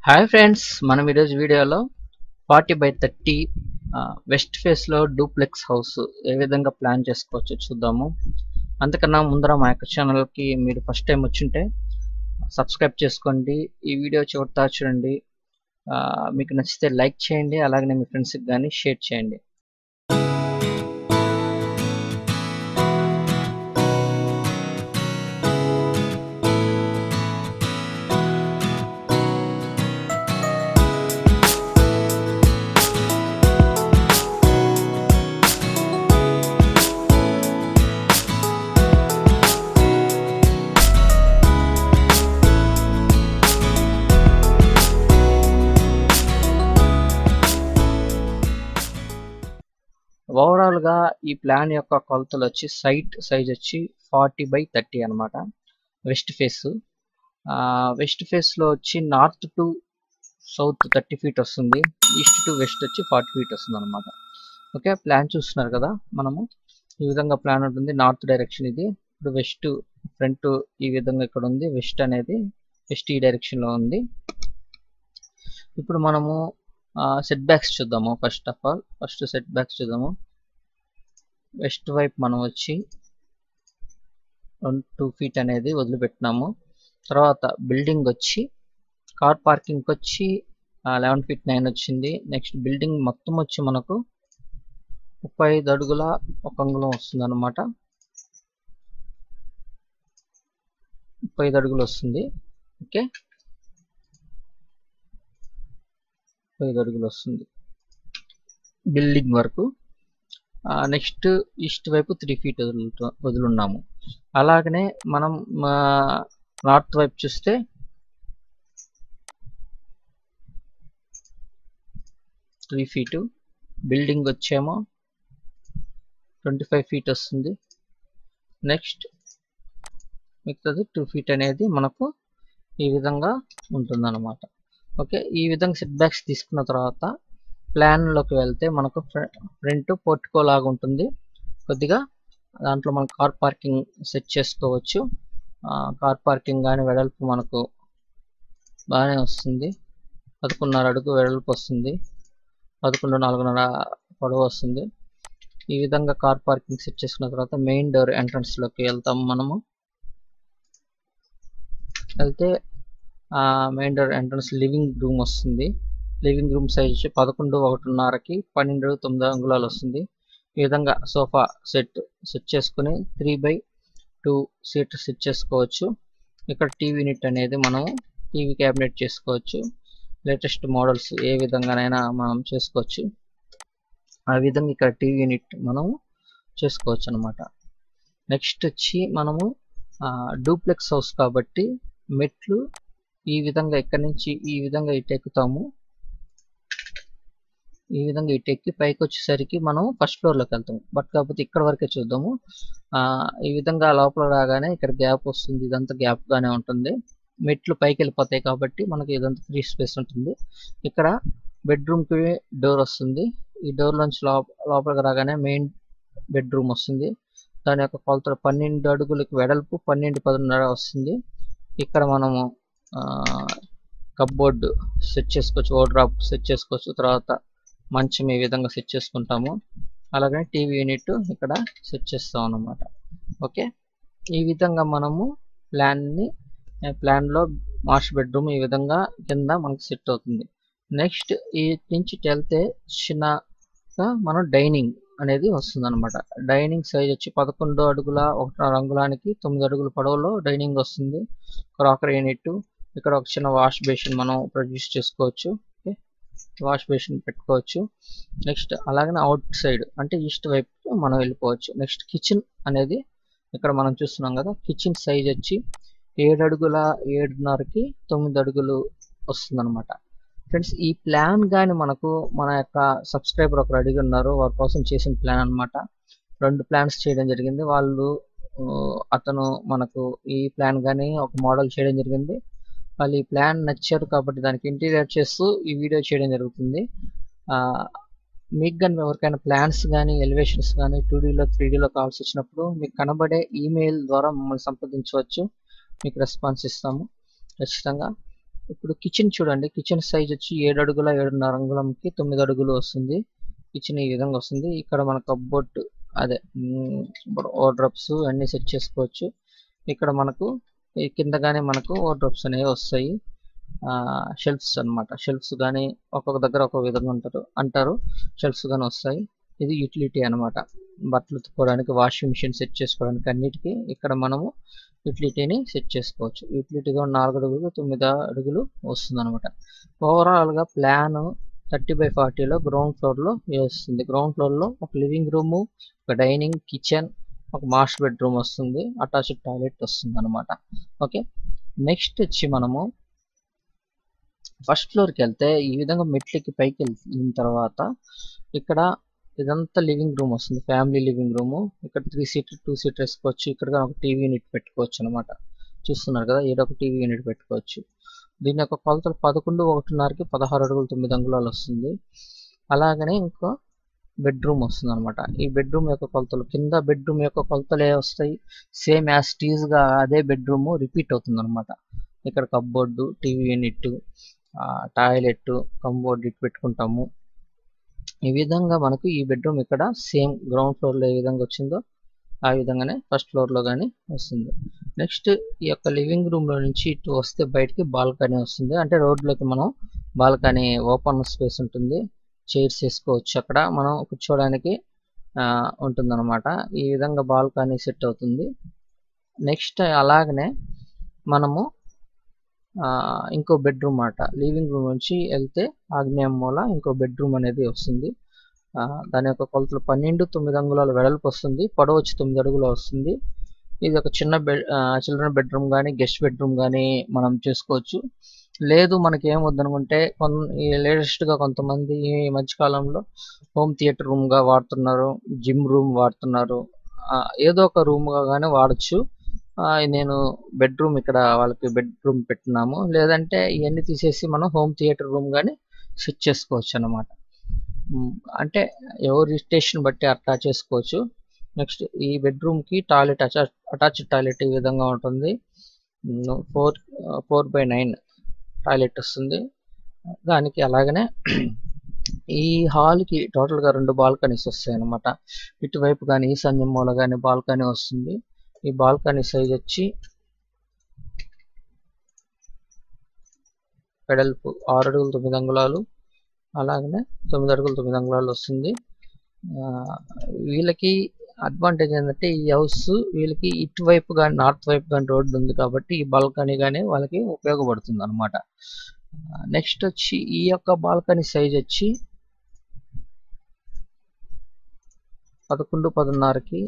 Hi friends, మనం ఈరోజు వీడియోలో 40/30 వెస్ట్ ఫేస్లో డూప్లెక్స్ హౌస్ ఏ విధంగా ప్లాన్ చేసుకోవచ్చో చూద్దాము. అంతకన్నా ముందర మా యొక్క ఛానల్కి మీరు ఫస్ట్ టైం వచ్చింటే సబ్స్క్రైబ్ చేసుకోండి. ఈ వీడియో చివరిదాకా చూడండి. మీకు నచ్చితే లైక్ చేయండి, అలాగనే మీ ఫ్రెండ్స్కి కానీ షేర్ చేయండి. ఓవరాల్గా ఈ ప్లాన్ యొక్క కొలతలు వచ్చి సైట్ సైజ్ వచ్చి 40/30 అనమాట. వెస్ట్ ఫేస్లో వచ్చి నార్త్ టు సౌత్ 30 ఫీట్ వస్తుంది, ఈస్ట్ టు వెస్ట్ వచ్చి 40 ఫీట్ వస్తుంది అనమాట. ఓకే, ప్లాన్ చూస్తున్నారు కదా, మనము ఈ విధంగా ప్లాన్ ఉంటుంది. నార్త్ డైరెక్షన్ ఇది. ఇప్పుడు వెస్ట్ ఫ్రంట్ ఈ విధంగా ఇక్కడ ఉంది. వెస్ట్ ఈ డైరెక్షన్లో ఉంది. ఇప్పుడు మనము సెట్ బ్యాక్స్ చూద్దాము. ఫస్ట్ సెట్ బ్యాక్స్ చూద్దాము. వెస్ట్ వైపు మనం వచ్చి 2 ఫీట్ అనేది వదిలిపెట్టినాము. తర్వాత బిల్డింగ్ వచ్చి కార్ పార్కింగ్ వచ్చి 11 ఫీట్ 9 వచ్చింది. నెక్స్ట్ బిల్డింగ్ మొత్తం వచ్చి మనకు 35 అడుగుల 1 అంగుళం వస్తుంది అనమాట. 35 అడుగులు వస్తుంది. ఓకే, 35 అడుగులు వస్తుంది బిల్డింగ్ వరకు. నెక్స్ట్ ఈస్ట్ వైపు 3 ఫీట్ వదులున్నాము. అలాగనే మనం నార్త్ వైపు చూస్తే 3 ఫీటు, బిల్డింగ్ వచ్చేమో 25 ఫీట్ వస్తుంది. నెక్స్ట్ మిగతాది 2 ఫీట్ అనేది మనకు ఈ విధంగా ఉంటుందన్నమాట. ఓకే, ఈ విధంగా సెట్ బ్యాక్స్ తీసుకున్న తర్వాత ప్లాన్లోకి వెళ్తే మనకు ఫ్రంట్ పోర్టికో లాగా ఉంటుంది కొద్దిగా. దాంట్లో మనం కార్ పార్కింగ్ సెట్ చేసుకోవచ్చు. కార్ పార్కింగ్ కానీ వెడల్పు మనకు బాగానే వస్తుంది. 11.5 అడుగు వెడల్పు వస్తుంది, 11.4 పొడవు వస్తుంది. ఈ విధంగా కార్ పార్కింగ్ సెట్ చేసుకున్న తర్వాత మెయిన్ డోర్ ఎంట్రన్స్లోకి వెళ్తాము. మనము వెళ్తే main door entrance living room వస్తుంది. లివింగ్ రూమ్ సైజ్ వచ్చి 11.1.5కి 12.9 అంగుళాలు వస్తుంది. ఈ విధంగా సోఫా సెట్ చేసుకుని 3/2 సీట్ సెట్ చేసుకోవచ్చు. ఇక్కడ టీవీ యూనిట్ అనేది మనము టీవీ క్యాబినెట్ చేసుకోవచ్చు. లేటెస్ట్ మోడల్స్ ఏ విధంగానైనా మనం చేసుకోవచ్చు. ఆ విధంగా ఇక్కడ టీవీ యూనిట్ మనము చేసుకోవచ్చు అనమాట. నెక్స్ట్ వచ్చి మనము డూప్లెక్స్ హౌస్ కాబట్టి మెట్లు ఈ విధంగా ఇక్కడ నుంచి ఈ విధంగా ఇటు ఎక్కుతాము. ఈ విధంగా ఇటు ఎక్కి పైకి వచ్చేసరికి మనం ఫస్ట్ ఫ్లోర్లోకి వెళ్తాము. బట్ కాకపోతే ఇక్కడ వరకే చూద్దాము. ఈ విధంగా లోపల రాగానే ఇక్కడ గ్యాప్ వస్తుంది. ఇదంతా గ్యాప్గానే ఉంటుంది. మెట్లు పైకి వెళ్ళిపోతాయి కాబట్టి మనకి ఇదంతా ఫ్రీ స్పేస్ ఉంటుంది. ఇక్కడ బెడ్రూమ్కి డోర్ వస్తుంది. ఈ డోర్లోంచి లోపలికి రాగానే మెయిన్ బెడ్రూమ్ వస్తుంది. దాని యొక్క కొలతలు 12 అడుగులకి వెడల్పు, 12.10 వస్తుంది. ఇక్కడ మనము కప్బోర్డ్ సెట్ చేసుకోవచ్చు, వార్డ్రోబ్ సెట్ చేసుకోవచ్చు. తర్వాత మంచం ఈ విధంగా సెట్ చేసుకుంటాము. అలాగే టీవీ యూనిట్ ఇక్కడ సెట్ చేస్తాం అన్నమాట. ఓకే, ఈ విధంగా మనము ప్లాన్లో మాస్టర్ బెడ్రూమ్ ఈ విధంగా కింద మనకు సెట్ అవుతుంది. నెక్స్ట్ ఈ నుంచి వెళ్తే చిన్నగా మనం డైనింగ్ అనేది వస్తుంది అనమాట. డైనింగ్ సైజ్ వచ్చి 11 అడుగుల 1.5 అంగుళానికి 9 అడుగుల పొడవులో డైనింగ్ వస్తుంది. క్రాకరీ యూనిట్, ఇక్కడ ఒక చిన్న వాష్ బేసిన్ మనం ప్రొడ్యూస్ చేసుకోవచ్చు. ఓకే, వాష్ బేసిన్ పెట్టుకోవచ్చు. నెక్స్ట్ అలాగనే అవుట్ సైడ్ అంటే ఈస్ట్ వైపు మనం వెళ్ళిపోవచ్చు. నెక్స్ట్ కిచెన్ అనేది ఇక్కడ మనం చూస్తున్నాం కదా, కిచెన్ సైజ్ వచ్చి 7 అడుగుల 7.5కి 9 అడుగులు వస్తుంది అనమాట. ఫ్రెండ్స్, ఈ ప్లాన్ కానీ మనకు మన యొక్క సబ్స్క్రైబర్ ఒకరు అడిగి ఉన్నారు, వారి కోసం చేసిన ప్లాన్ అనమాట. 2 ప్లాన్స్ చేయడం జరిగింది. అతను మనకు ఈ ప్లాన్ కానీ ఒక మోడల్ చేయడం జరిగింది. వాళ్ళు ఈ ప్లాన్ నచ్చారు కాబట్టి దానికి ఇంటీరియర్ చేస్తూ ఈ వీడియో చేయడం జరుగుతుంది. మీకు కానీ ఎవరికైనా ప్లాన్స్ కానీ ఎలివేషన్స్ కానీ 2Dలో 3Dలో కావాల్సి వచ్చినప్పుడు మీకు కనబడే ఈమెయిల్ ద్వారా మమ్మల్ని సంప్రదించవచ్చు. మీకు రెస్పాన్స్ ఇస్తాము ఖచ్చితంగా. ఇప్పుడు కిచెన్ చూడండి, కిచెన్ సైజ్ వచ్చి 7 అడుగుల 7.5 అంగుళంకి 9 అడుగులు వస్తుంది. కిచెన్ ఈ విధంగా వస్తుంది. ఇక్కడ మన కప్బోర్డ్ అదే వార్డ్రోబ్స్ అన్నీ సెట్ చేసుకోవచ్చు. ఇక్కడ మనకు ఈ కిందగానే మనకు వార్డ్రోబ్స్ అనేవి వస్తాయి. షెల్ఫ్స్ అన్నమాట. షెల్ఫ్స్ కానీ ఒక్కొక్క దగ్గర ఒక్కొక్క విధంగా అంటారు. షెల్ఫ్స్ కానీ వస్తాయి. ఇది యూటిలిటీ అన్నమాట. బట్టలు ఉతుక్కోవడానికి, వాషింగ్ మిషన్ సెట్ చేసుకోవడానికి అన్నిటికీ ఇక్కడ మనము యూటిలిటీని సెట్ చేసుకోవచ్చు. యూటిలిటీగా 4 అడుగులు 9 అడుగులు వస్తుంది అనమాట. ఓవరాల్గా ప్లాన్ 30/40లో గ్రౌండ్ ఫ్లోర్లో వస్తుంది. గ్రౌండ్ ఫ్లోర్లో ఒక లివింగ్ రూము, ఒక డైనింగ్, కిచెన్, ఒక మాస్టర్ బెడ్రూమ్ వస్తుంది, అటాచ్డ్ టాయిలెట్ వస్తుంది అనమాట. ఓకే, నెక్స్ట్ వచ్చి మనము ఫస్ట్ ఫ్లోర్కి వెళ్తే ఈ విధంగా మెట్లకి పైకి వెళ్ళిన తర్వాత ఇక్కడ ఇదంతా లివింగ్ రూమ్ వస్తుంది, ఫ్యామిలీ లివింగ్ రూము. ఇక్కడ 3 సీటర్ 2 సీటర్ వేసుకోవచ్చు. ఇక్కడ ఒక టీవీ యూనిట్ పెట్టుకోవచ్చు అనమాట. చూస్తున్నారు కదా, ఏదో ఒక టీవీ యూనిట్ పెట్టుకోవచ్చు. దీని యొక్క కొలతలు 11:1.5కి 16 అడుగులు 9 అంగుళాలు వస్తుంది. అలాగనే ఇంకో బెడ్రూమ్ వస్తుంది అనమాట. ఈ బెడ్రూమ్ యొక్క కొలతలు, కింద బెడ్రూమ్ యొక్క కొలతలు ఏ వస్తాయి, సేమ్ యాజ్ టీజ్గా అదే బెడ్రూమ్ రిపీట్ అవుతుంది అనమాట. ఇక్కడ cupboard, TV unit, toilet, cupboard ఇటు పెట్టుకుంటాము. ఈ విధంగా మనకు ఈ బెడ్రూమ్ ఇక్కడ సేమ్ గ్రౌండ్ ఫ్లోర్లో ఏ విధంగా వచ్చిందో ఆ విధంగానే ఫస్ట్ ఫ్లోర్లో కానీ వస్తుంది. నెక్స్ట్ ఈ యొక్క లివింగ్ రూమ్లో నుంచి ఇటు వస్తే బయటికి బాల్కనీ వస్తుంది. అంటే రోడ్లోకి మనం బాల్కనీ ఓపెన్ స్పేస్ ఉంటుంది, చైర్స్ వేసుకోవచ్చు, అక్కడ మనం కూర్చోవడానికి ఉంటుందన్నమాట. ఈ విధంగా బాల్కనీ సెట్ అవుతుంది. నెక్స్ట్ అలాగనే మనము ఇంకో బెడ్రూమ్ అన్నమాట. లివింగ్ రూమ్ నుంచి వెళ్తే ఆగ్నేయం మూల ఇంకో బెడ్రూమ్ అనేది వస్తుంది. దాని యొక్క కొలతలు 12:9 అంగుళాల వెడల్పు వస్తుంది, పొడవు వచ్చి 9 అడుగులు వస్తుంది. ఇది ఒక చిన్న చిల్డ్రన్ బెడ్రూమ్ కానీ గెస్ట్ బెడ్రూమ్ కానీ మనం చేసుకోవచ్చు. లేదు మనకి ఏం వద్దనుకుంటే లేటెస్ట్గా కొంతమంది ఈ మధ్యకాలంలో హోమ్ థియేటర్ రూమ్గా వాడుతున్నారు, జిమ్ రూమ్ వాడుతున్నారు. ఏదో ఒక రూమ్గా కానీ వాడచ్చు. నేను బెడ్రూమ్ ఇక్కడ వాళ్ళకి బెడ్రూమ్ పెట్టినాము. లేదంటే ఇవన్నీ తీసేసి మనం హోమ్ థియేటర్ రూమ్ కానీ సెట్ చేసుకోవచ్చు అన్నమాట. అంటే ఎవరి స్టేషన్ బట్టి అట్లా చేసుకోవచ్చు. నెక్స్ట్ ఈ బెడ్రూమ్కి టాయిలెట్ అటాచ్డ్ టాయిలెట్ ఈ విధంగా ఉంటుంది. 4/9 టాయిలెట్ వస్తుంది దానికి. అలాగనే ఈ హాల్కి టోటల్గా 2 బాల్కనీస్ వస్తాయి అన్నమాట. ఇటువైపు కానీ ఈశాన్యం మూల కానీ బాల్కనీ వస్తుంది. ఈ బాల్కనీ సైజ్ వచ్చి వెడల్పు 6 అడుగులు 9 అంగుళాలు, అలాగనే 9 అడుగులు 9 అంగుళాలు వస్తుంది. వీళ్ళకి అడ్వాంటేజ్ ఏంటంటే ఈ హౌస్ వీళ్ళకి ఇటువైపు కానీ నార్త్ వైపు కానీ రోడ్డు ఉంది కాబట్టి ఈ బాల్కనీ కానీ వాళ్ళకి ఉపయోగపడుతుంది అనమాట. నెక్స్ట్ వచ్చి ఈ యొక్క బాల్కనీ సైజ్ వచ్చి 11:10కి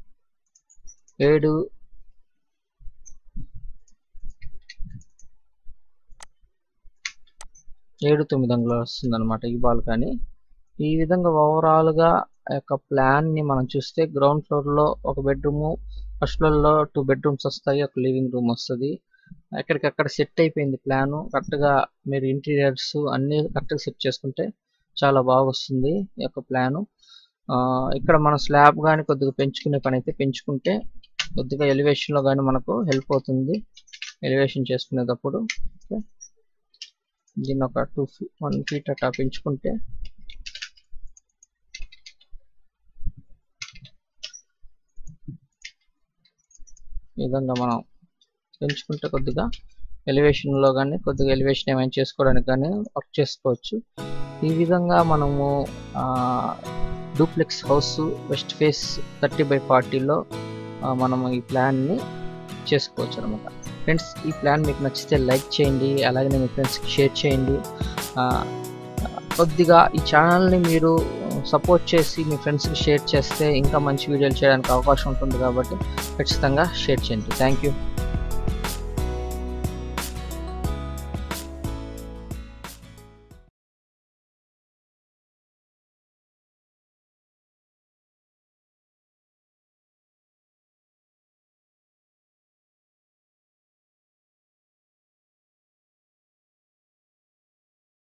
7-9 అంగుళాలు వస్తుంది అనమాట ఈ బాల్కనీ. ఈ విధంగా ఓవరాల్గా యొక్క ప్లాన్ని మనం చూస్తే గ్రౌండ్ ఫ్లోర్లో ఒక బెడ్రూము, ఫస్ట్ ఫ్లోర్లో 2 బెడ్రూమ్స్ వస్తాయి, ఒక లివింగ్ రూమ్ వస్తుంది. ఎక్కడికక్కడ సెట్ అయిపోయింది ప్లాను. కరెక్ట్గా మీరు ఇంటీరియర్స్ అన్నీ కరెక్ట్గా సెట్ చేసుకుంటే చాలా బాగా వస్తుంది ఈ యొక్క ప్లాను. ఇక్కడ మనం స్లాబ్ కానీ కొద్దిగా పెంచుకునే పని అయితే పెంచుకుంటే కొద్దిగా ఎలివేషన్లో కానీ మనకు హెల్ప్ అవుతుంది ఎలివేషన్ చేసుకునేటప్పుడు. దీన్ని ఒక 1 ఫీట్ అట్లా పెంచుకుంటే ఈ విధంగా మనం పెంచుకుంటే కొద్దిగా ఎలివేషన్లో కానీ కొద్దిగా ఎలివేషన్ ఏమైనా చేసుకోవడానికి కానీ వర్క్ చేసుకోవచ్చు. ఈ విధంగా మనము డూప్లెక్స్ హౌస్ వెస్ట్ ఫేస్ 30/40లో మనము ఈ ప్లాన్ని చేసుకోవచ్చు అనమాట. ఫ్రెండ్స్, ఈ ప్లాన్ మీకు నచ్చితే లైక్ చేయండి, అలాగే మీ ఫ్రెండ్స్కి షేర్ చేయండి. కొద్దిగా ఈ ఛానల్ని మీరు సపోర్ట్ చేసి మీ ఫ్రెండ్స్కి షేర్ చేస్తే ఇంకా మంచి వీడియోలు చేయడానికి అవకాశం ఉంటుంది కాబట్టి ఖచ్చితంగా షేర్ చేయండి. Thank you.